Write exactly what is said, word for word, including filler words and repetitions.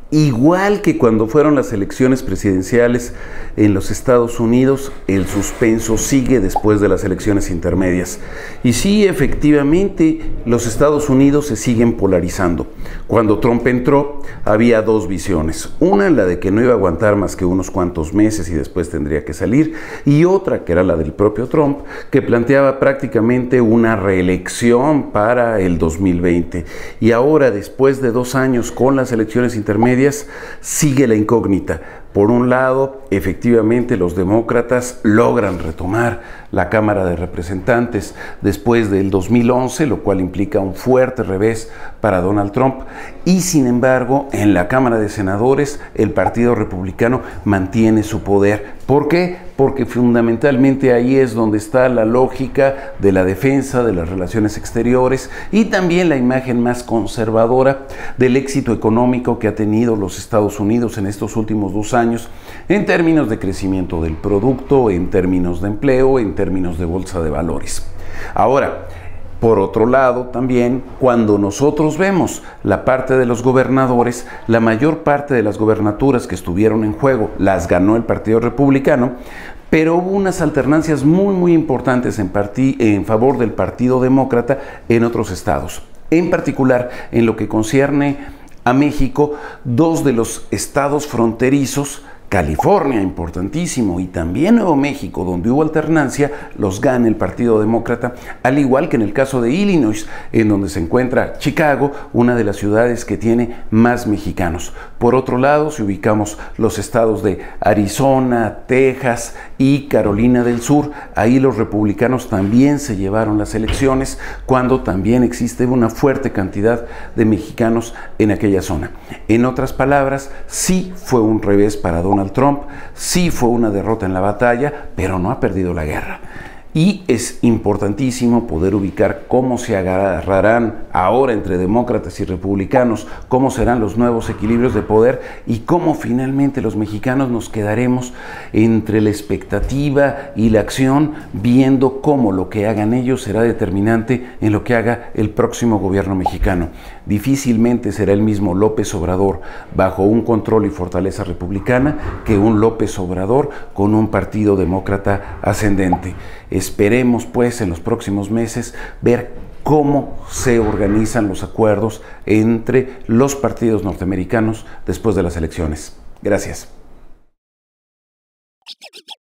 Igual que cuando fueron las elecciones presidenciales en los Estados Unidos, el suspenso sigue después de las elecciones intermedias. Y sí, efectivamente, los Estados Unidos se siguen polarizando. Cuando Trump entró, había dos visiones. Una, la de que no iba a aguantar más que unos cuantos meses y después tendría que salir. Y otra, que era la del propio Trump, que planteaba prácticamente una reelección para el dos mil veinte. Y ahora, después de dos años con las elecciones intermedias, sigue la incógnita. Por un lado, efectivamente, los demócratas logran retomar la Cámara de Representantes después del dos mil once, lo cual implica un fuerte revés para Donald Trump. Y sin embargo, en la Cámara de Senadores, el Partido Republicano mantiene su poder. ¿Por qué? Porque fundamentalmente ahí es donde está la lógica de la defensa de las relaciones exteriores y también la imagen más conservadora del éxito económico que ha tenido los Estados Unidos en estos últimos dos años en términos de crecimiento del producto, en términos de empleo, en términos de bolsa de valores. Ahora, por otro lado, también, cuando nosotros vemos la parte de los gobernadores, la mayor parte de las gobernaturas que estuvieron en juego las ganó el Partido Republicano, pero hubo unas alternancias muy, muy importantes en, en favor del Partido Demócrata en otros estados. En particular, en lo que concierne a México, dos de los estados fronterizos, California, importantísimo, y también Nuevo México, donde hubo alternancia, los gana el Partido Demócrata, al igual que en el caso de Illinois, en donde se encuentra Chicago, una de las ciudades que tiene más mexicanos. Por otro lado, si ubicamos los estados de Arizona, Texas y Carolina del Sur, ahí los republicanos también se llevaron las elecciones, cuando también existe una fuerte cantidad de mexicanos en aquella zona. En otras palabras, sí fue un revés para Donald Trump, sí fue una derrota en la batalla, pero no ha perdido la guerra. Y es importantísimo poder ubicar cómo se agarrarán ahora entre demócratas y republicanos, cómo serán los nuevos equilibrios de poder y cómo finalmente los mexicanos nos quedaremos entre la expectativa y la acción, viendo cómo lo que hagan ellos será determinante en lo que haga el próximo gobierno mexicano. Difícilmente será el mismo López Obrador bajo un control y fortaleza republicana que un López Obrador con un partido demócrata ascendente. Esperemos pues en los próximos meses ver cómo se organizan los acuerdos entre los partidos norteamericanos después de las elecciones. Gracias.